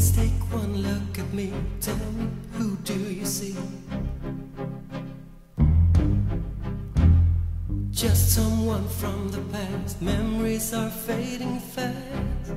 Please take one look at me. Tell me, who do you see? Just someone from the past. Memories are fading fast.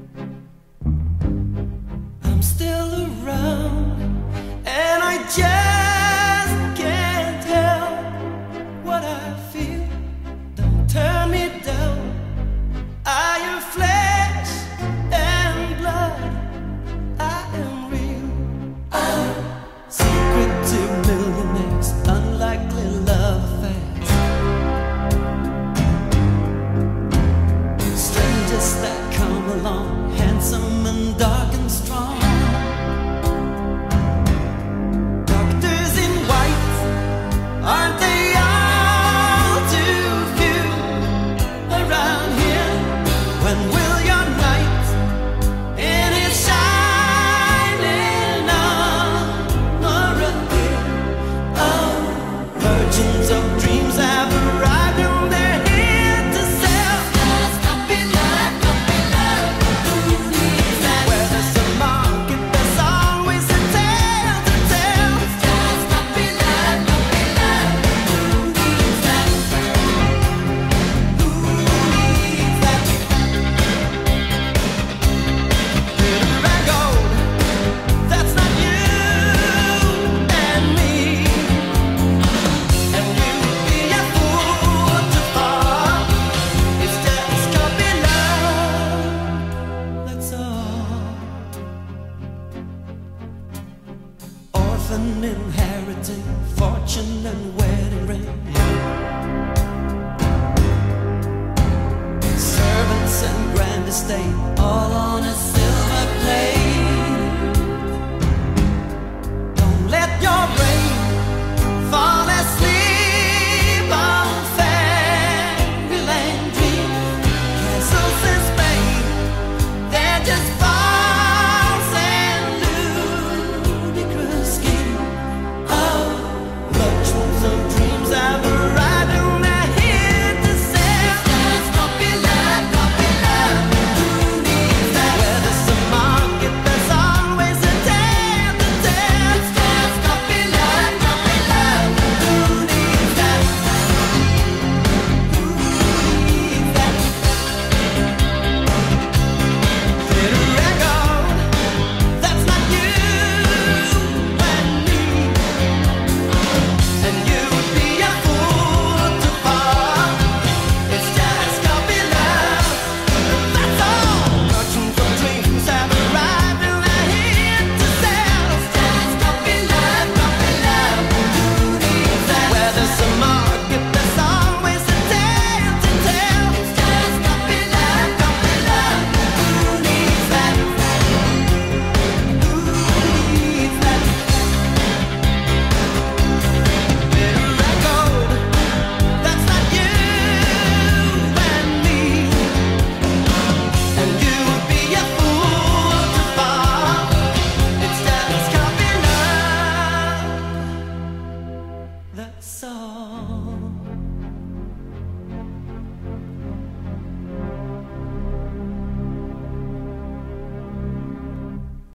I'm still around, and I just can't help what I feel. Don't turn me down. I am flesh and blood. I am real. I'm secret to millionaires, unlikely love affairs. Strangers that come along, handsome and dark and strong. Doctors in white, aren't they all too few around here? When will your knight in his shining armor appear? Oh, virgins of dreams have arrived and they're here to sell. Just puppy love, puppy love. Who needs that? Where there's a market, there's always a tale to tell. Just puppy love, puppy love. Who needs that? Who needs that? Glitter and gold, that's not you and me. And we would be a fool to fall. It's just puppy love, that's all. Orphan inheriting fortune and wedding ring. Servants and grand estate, all on a